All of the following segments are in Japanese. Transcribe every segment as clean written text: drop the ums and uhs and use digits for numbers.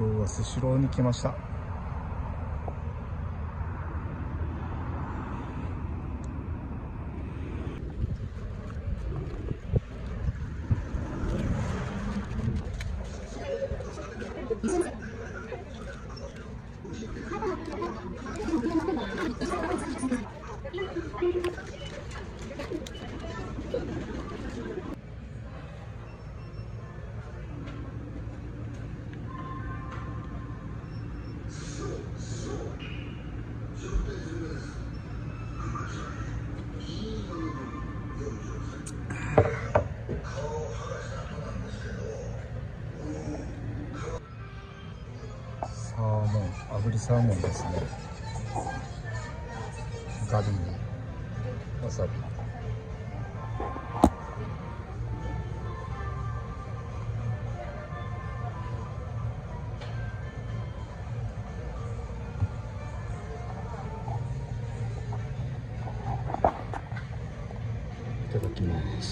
今日はスシローに来ました。炙りサーモンですね。ガリにわさび。いただきます。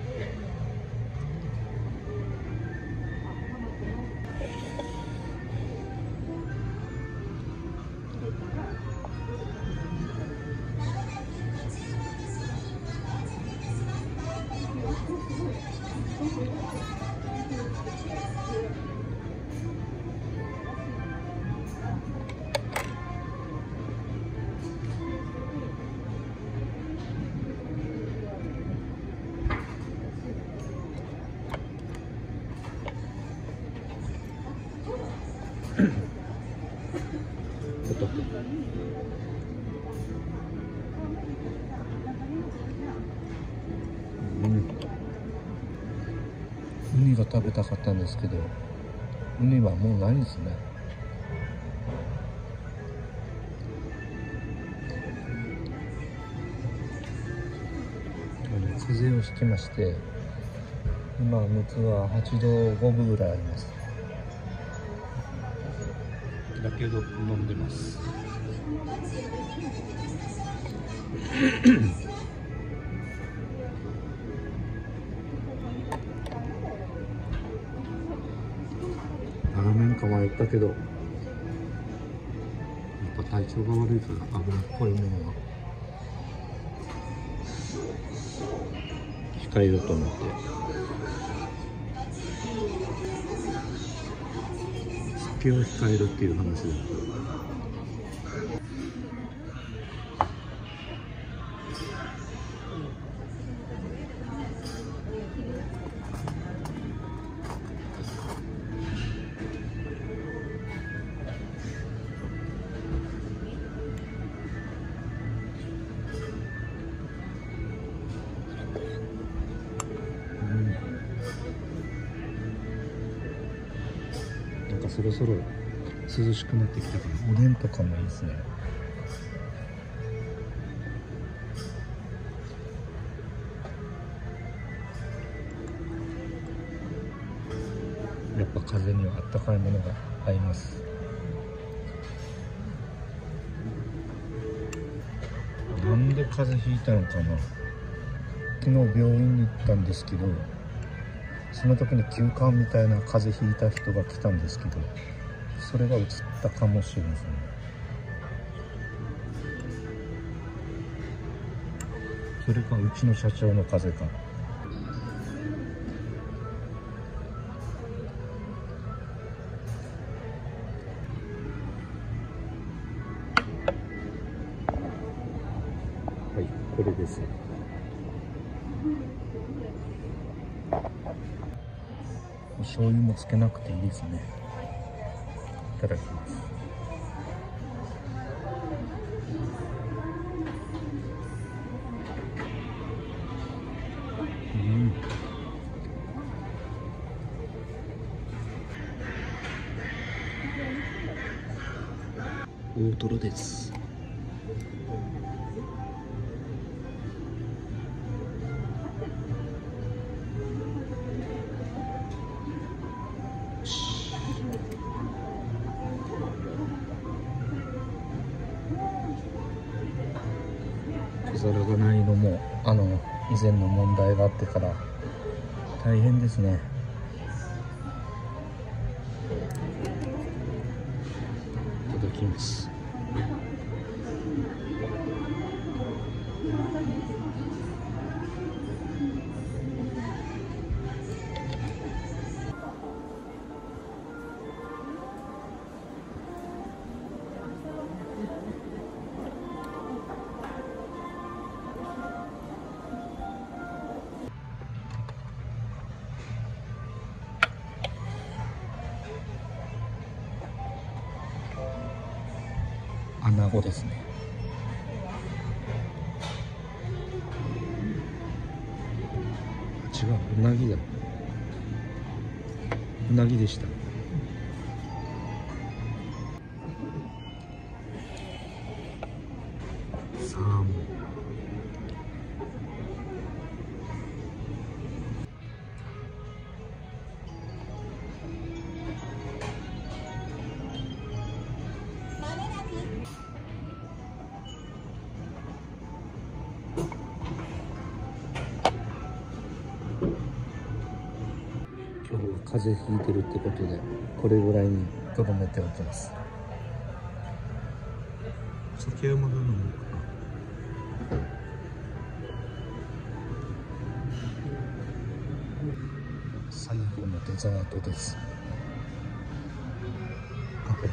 ウニが食べたかったんですけど、ウニはもうないですね。風邪をひきまして、今熱は8度5分ぐらいあります。だけど飲んでます。ラーメンか迷ったけど、やっぱ体調が悪いから油っこいものは控えようと思って酒を控えるっていう話だった。なんかそろそろ涼しくなってきたからおでんとかもいいですね。やっぱ風にはあったかいものが合います。なんで風邪ひいたのかな。昨日病院に行ったんですけど、その時に急患みたいな風邪ひいた人が来たんですけど、それが移ったかもしれませんね。それかうちの社長の風邪か。はい、これです。お醤油もつけなくていいですね。いただきます。大トロです。小皿がないのも以前の問題があってから大変ですね。 きます。穴子ですね。違う、うなぎだ。うなぎでした。サーモン。今日は風邪ひいてるってことでこれぐらいにとどめておきます。酒はまだ飲むかな。最後のデザートです。カフェ。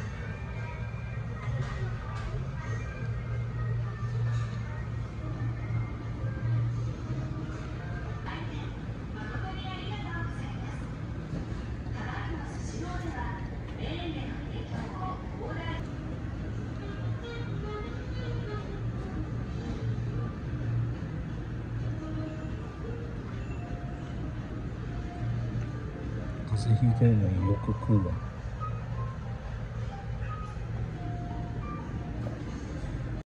風邪ひいてるのによく食うわ。